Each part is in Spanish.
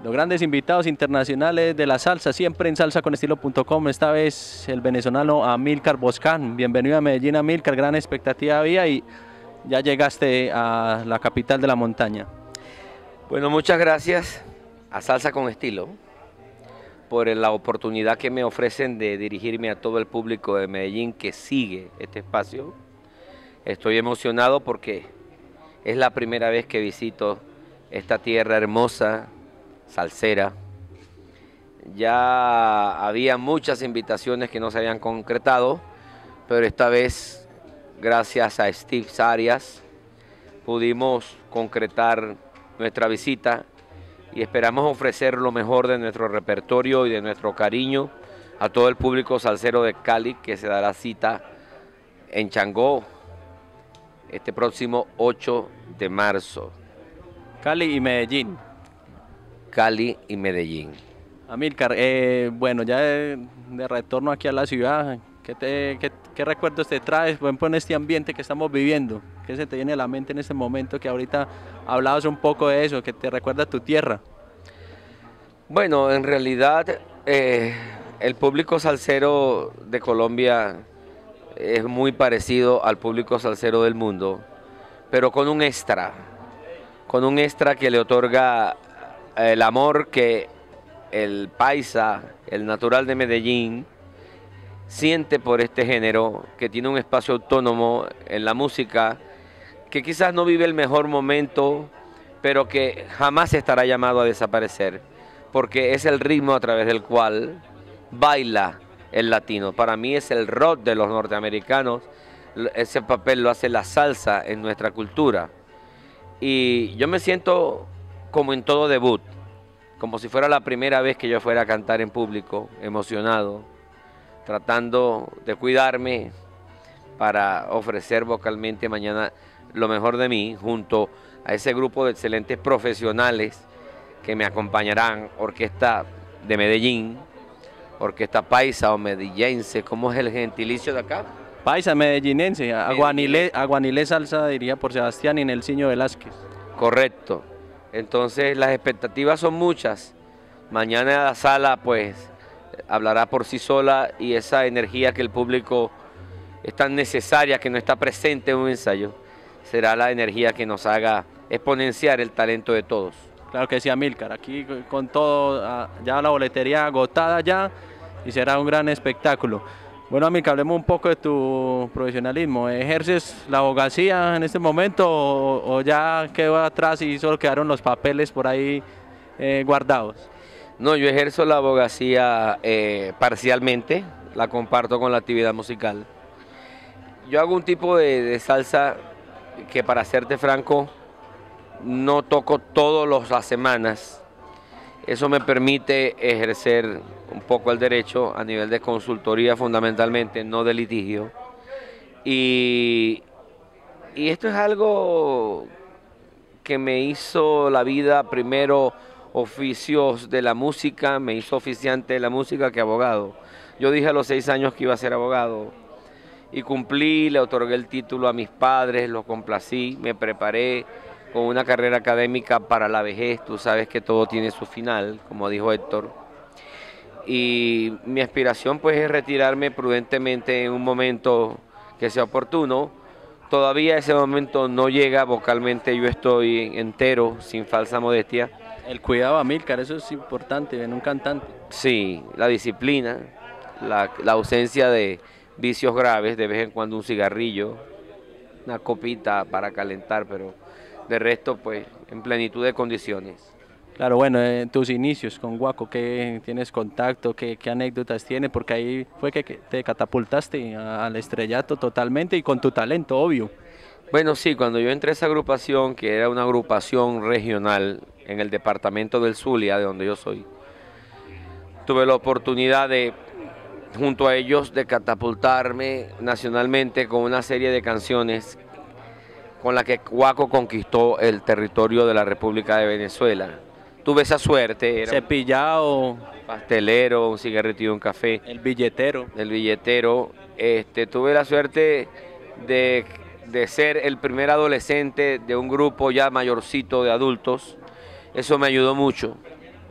Los grandes invitados internacionales de la salsa, siempre en salsaconestilo.com, esta vez el venezolano Amílcar Boscán. Bienvenido a Medellín, Amílcar, gran expectativa había y ya llegaste a la capital de la montaña. Bueno, muchas gracias a Salsa con Estilo por la oportunidad que me ofrecen de dirigirme a todo el público de Medellín que sigue este espacio. Estoy emocionado porque es la primera vez que visito esta tierra hermosa, salsera. Ya había muchas invitaciones que no se habían concretado, pero esta vez, gracias a Steve Arias, pudimos concretar nuestra visita y esperamos ofrecer lo mejor de nuestro repertorio y de nuestro cariño a todo el público salsero de Cali, que se dará cita en Changó este próximo 8 de marzo. Cali y Medellín. Cali y Medellín. Amílcar, bueno, ya de retorno aquí a la ciudad, ¿qué recuerdos te traes en este ambiente que estamos viviendo? ¿Qué se te viene a la mente en este momento que ahorita hablabas un poco de eso, que te recuerda a tu tierra? Bueno, en realidad el público salsero de Colombia es muy parecido al público salsero del mundo, pero con un extra que le otorga el amor que el paisa, el natural de Medellín, siente por este género, que tiene un espacio autónomo en la música, que quizás no vive el mejor momento, pero que jamás estará llamado a desaparecer, porque es el ritmo a través del cual baila el latino. Para mí es el rock de los norteamericanos, ese papel lo hace la salsa en nuestra cultura. Y yo me siento como en todo debut, como si fuera la primera vez que yo fuera a cantar en público, emocionado, tratando de cuidarme para ofrecer vocalmente mañana lo mejor de mí, junto a ese grupo de excelentes profesionales que me acompañarán, Orquesta de Medellín, Orquesta Paisa o Medillense, ¿cómo es el gentilicio de acá? Paisa, medellinense, Aguanilé Salsa, diría por Sebastián y Nelsinho Velázquez. Correcto. Entonces las expectativas son muchas. Mañana la sala pues hablará por sí sola y esa energía que el público es tan necesaria, que no está presente en un ensayo, será la energía que nos haga exponenciar el talento de todos. Claro que sí, Amílcar, aquí con todo, ya la boletería agotada ya y será un gran espectáculo. Bueno, Amílcar, hablemos un poco de tu profesionalismo. ¿Ejerces la abogacía en este momento o ya quedó atrás y solo quedaron los papeles por ahí guardados? No, yo ejerzo la abogacía parcialmente, la comparto con la actividad musical. Yo hago un tipo de salsa que, para serte franco, no toco todas las semanas. Eso me permite ejercer un poco el derecho a nivel de consultoría fundamentalmente, no de litigio. Y esto es algo que me hizo la vida, primero oficios de la música, me hizo oficiante de la música que abogado. Yo dije a los 6 años que iba a ser abogado y cumplí, le otorgué el título a mis padres, los complací, me preparé con una carrera académica para la vejez. Tú sabes que todo tiene su final, como dijo Héctor. Y mi aspiración pues es retirarme prudentemente en un momento que sea oportuno. Todavía ese momento no llega, vocalmente yo estoy entero, sin falsa modestia. El cuidado, Amílcar, eso es importante en un cantante. Sí, la disciplina, la ausencia de vicios graves, de vez en cuando un cigarrillo, una copita para calentar, pero de resto pues en plenitud de condiciones. Claro, bueno, tus inicios con Guaco, ¿qué tienes contacto? ¿Qué anécdotas tienes? Porque ahí fue que te catapultaste al estrellato totalmente y con tu talento, obvio. Bueno, sí, cuando yo entré a esa agrupación, que era una agrupación regional en el departamento del Zulia, de donde yo soy, tuve la oportunidad de, junto a ellos, de catapultarme nacionalmente con una serie de canciones con la que Guaco conquistó el territorio de la República de Venezuela. Tuve esa suerte. Era Cepillado, pastelero, un cigarrito y un café. el billetero. El billetero. Tuve la suerte de ser el primer adolescente de un grupo ya mayorcito de adultos. Eso me ayudó mucho.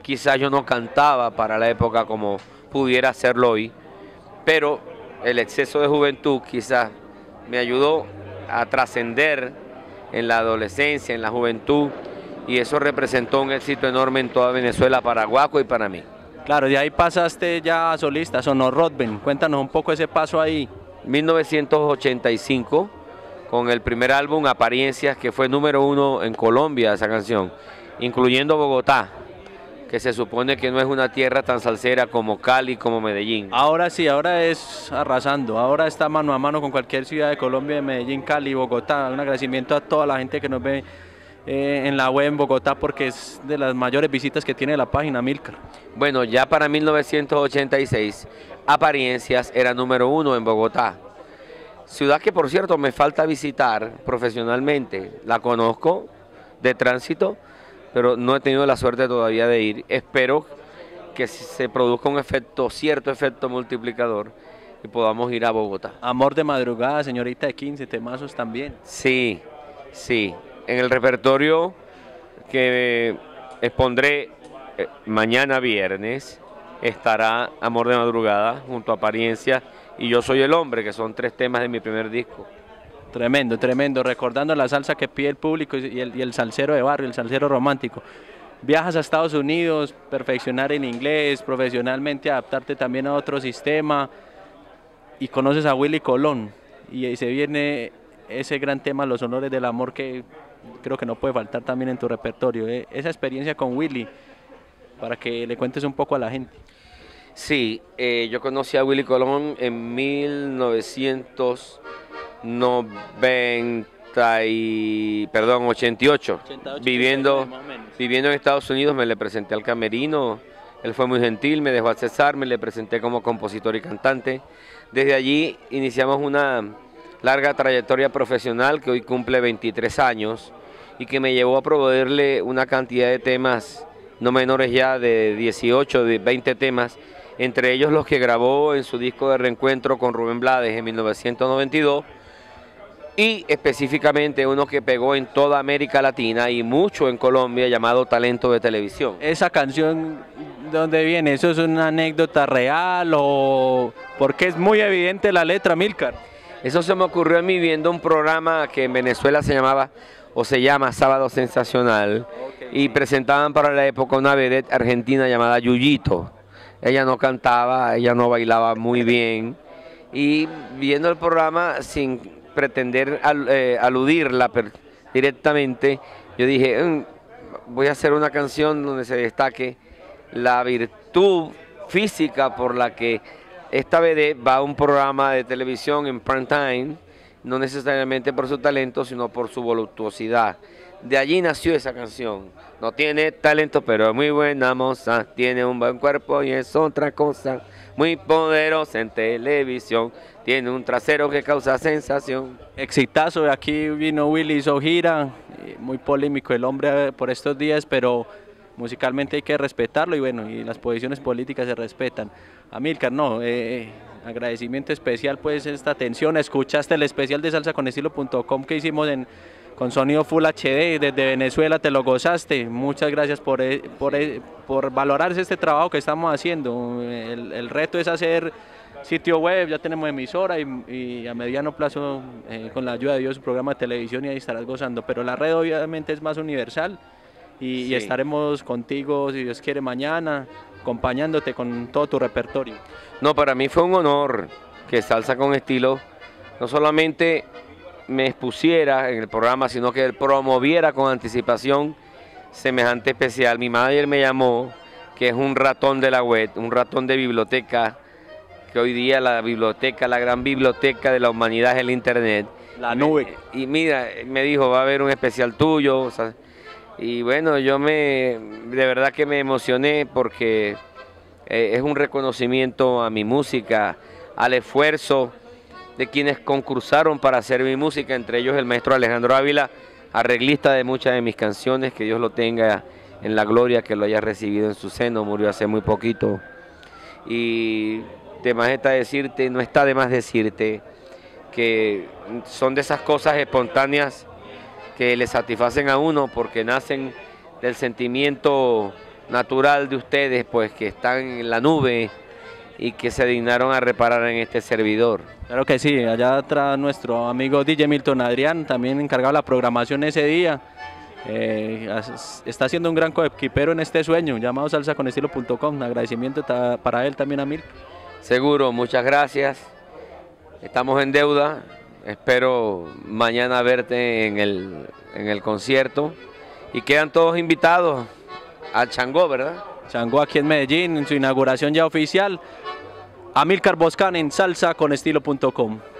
quizás yo no cantaba para la época como pudiera hacerlo hoy, pero el exceso de juventud quizás me ayudó a trascender en la adolescencia, en la juventud, y eso representó un éxito enorme en toda Venezuela para Guaco y para mí. Claro, de ahí pasaste ya a solista, sonó Rodben. Cuéntanos un poco ese paso ahí. 1985, con el primer álbum Apariencias, que fue #1 en Colombia esa canción, incluyendo Bogotá, que se supone que no es una tierra tan salsera como Cali, como Medellín. Ahora sí, ahora es arrasando, ahora está mano a mano con cualquier ciudad de Colombia, de Medellín, Cali, Bogotá. Un agradecimiento a toda la gente que nos ve en la web en Bogotá, porque es de las mayores visitas que tiene la página, Amílcar. Bueno, ya para 1986, Apariencias era #1 en Bogotá. Ciudad que, por cierto, me falta visitar profesionalmente. La conozco de tránsito, pero no he tenido la suerte todavía de ir. Espero que se produzca un efecto, cierto efecto multiplicador, y podamos ir a Bogotá. Amor de madrugada, señorita de 15, temazos también. Sí, sí. En el repertorio que expondré mañana viernes estará Amor de madrugada junto a Apariencia y Yo soy el hombre, que son 3 temas de mi primer disco. Tremendo, tremendo, recordando la salsa que pide el público y el salsero de barrio, el salsero romántico. Viajas a Estados Unidos, perfeccionar en inglés, profesionalmente adaptarte también a otro sistema, y conoces a Willy Colón, y ahí se viene ese gran tema, Los honores del amor, que creo que no puede faltar también en tu repertorio. Esa experiencia con Willy, para que le cuentes un poco a la gente. Sí, yo conocí a Willy Colón en 88, viviendo en Estados Unidos. Me le presenté al camerino, él fue muy gentil, me dejó accesar, me le presenté como compositor y cantante. Desde allí iniciamos una larga trayectoria profesional que hoy cumple 23 años y que me llevó a proveerle una cantidad de temas no menores ya de 18, de 20 temas, entre ellos los que grabó en su disco de reencuentro con Rubén Blades en 1992, y específicamente uno que pegó en toda América Latina y mucho en Colombia, llamado Talento de Televisión. ¿Esa canción de dónde viene? ¿Eso es una anécdota real o porque es muy evidente la letra, Amílcar? Eso se me ocurrió a mí viendo un programa que en Venezuela se llama Sábado Sensacional, y presentaban para la época una vedette argentina llamada Yuyito. Ella no cantaba, ella no bailaba muy bien, y viendo el programa sin pretender aludirla directamente, yo dije, voy a hacer una canción donde se destaque la virtud física por la que esta vedette va a un programa de televisión en prime time, no necesariamente por su talento, sino por su voluptuosidad. De allí nació esa canción. No tiene talento, pero es muy buena moza, tiene un buen cuerpo y es otra cosa, muy poderosa en televisión, tiene un trasero que causa sensación. Exitazo, aquí vino Willy, hizo gira, muy polémico el hombre por estos días, pero musicalmente hay que respetarlo, y bueno, y las posiciones políticas se respetan. Amílcar, no, agradecimiento especial pues esta atención. Escuchaste el especial de salsaconestilo.com que hicimos con sonido Full HD desde Venezuela, te lo gozaste. Muchas gracias por valorarse este trabajo que estamos haciendo. El reto es hacer sitio web, ya tenemos emisora y a mediano plazo, con la ayuda de Dios, su programa de televisión, y ahí estarás gozando. Pero la red obviamente es más universal, y estaremos contigo, si Dios quiere, mañana, acompañándote con todo tu repertorio. No, para mí fue un honor que Salsa con Estilo no solamente me expusiera en el programa, sino que promoviera con anticipación semejante especial. Mi manager me llamó, que es un ratón de la web, un ratón de biblioteca, que hoy día la gran biblioteca de la humanidad es el internet. La nube. Y mira, me dijo, va a haber un especial tuyo, o sea, y bueno, de verdad que me emocioné, porque es un reconocimiento a mi música, al esfuerzo de quienes concursaron para hacer mi música, entre ellos el maestro Alejandro Ávila, arreglista de muchas de mis canciones, que Dios lo tenga en la gloria, que lo haya recibido en su seno, murió hace muy poquito. Y no está de más decirte que son de esas cosas espontáneas que le satisfacen a uno, porque nacen del sentimiento natural de ustedes, pues que están en la nube y que se dignaron a reparar en este servidor. Claro que sí, allá atrás nuestro amigo DJ Milton Adrián, también encargado de la programación ese día. Está haciendo un gran coequipero en este sueño, llamado salsaconestilo.com. Agradecimiento para él también a Mil. Seguro, muchas gracias. Estamos en deuda. Espero mañana verte en el concierto. Y quedan todos invitados al Changó, ¿verdad? Changó aquí en Medellín, en su inauguración ya oficial. Amílcar Boscan en salsaconestilo.com.